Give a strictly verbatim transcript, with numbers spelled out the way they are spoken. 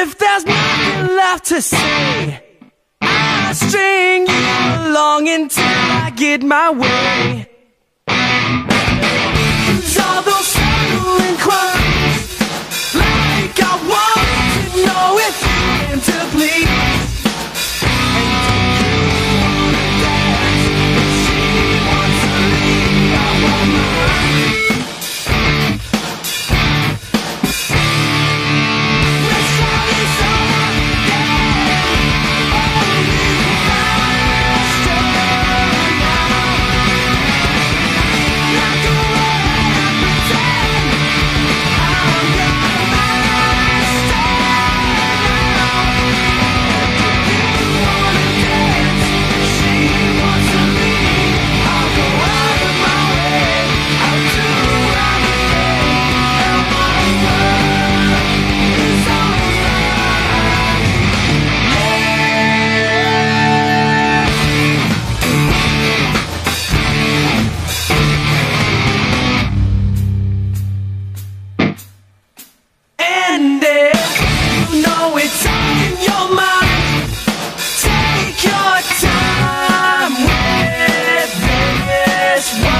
if there's nothing left to say, I'll string you along until I get my way. 'Cause all those circling quirks, like I want to know if you aim to please. This